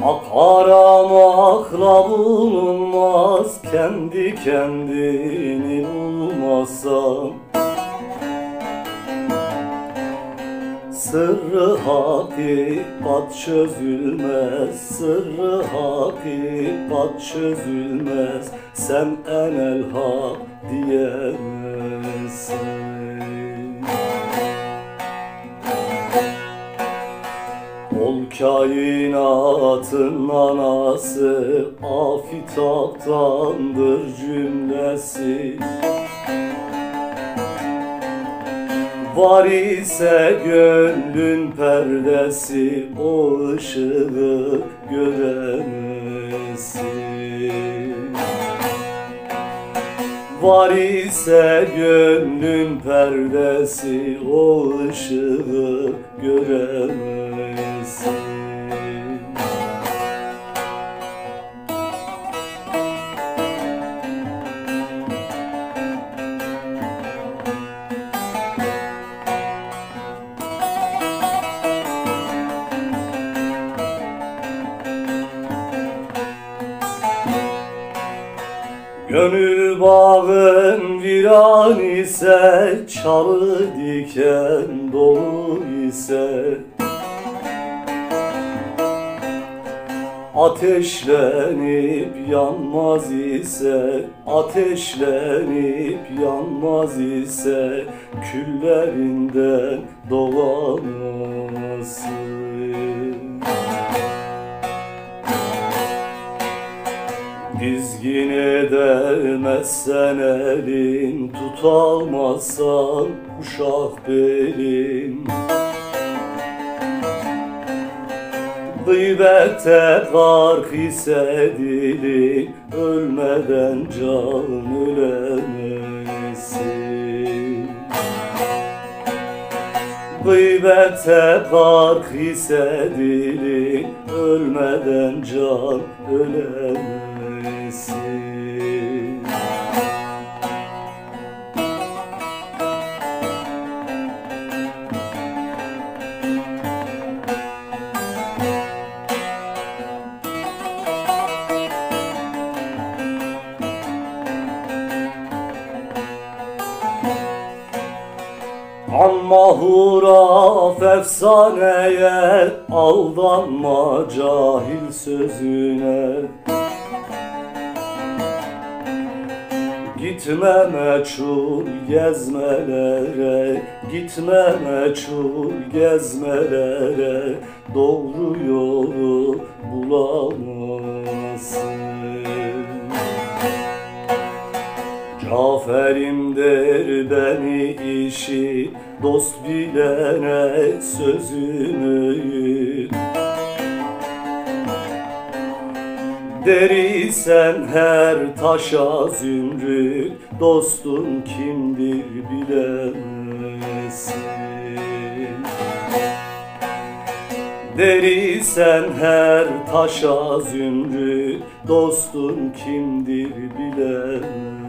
Aramakla bulunmaz, kendi kendini bulmazsan. Sırrı hakikat çözülmez, sırrı hakikat çözülmez. Sen enel hak diyemezsin. Ol kainatın anası, afitaptandır cümlesi. Var ise gönlün perdesi, o ışığı göremesin. Var ise gönlün perdesi, o ışığı göremesin. Gönül bağın viran ise, çalı diken dolu ise. Ateşlenip yanmaz ise, ateşlenip yanmaz ise, küllerinden doğamazsın. Dizgin edemezsen elin, tutamazsan uşak belin. Gıybete gark ise dilin, ölmeden can ölemesin. Gıybete gark ise dilin, ölmeden can ölemesin. Amma huraf efsaneye, aldanma cahil sözüne. Gitme meçhul gezmelere, gitme meçhul gezmelere, doğru yolu bulamazsın. Caferim der beni işi, dost bilene sözümü yut. Derisen her taşa zümrüt, dostun kimdir bilemezsin. Derisen her taşa zümrüt, dostun kimdir bilemezsin.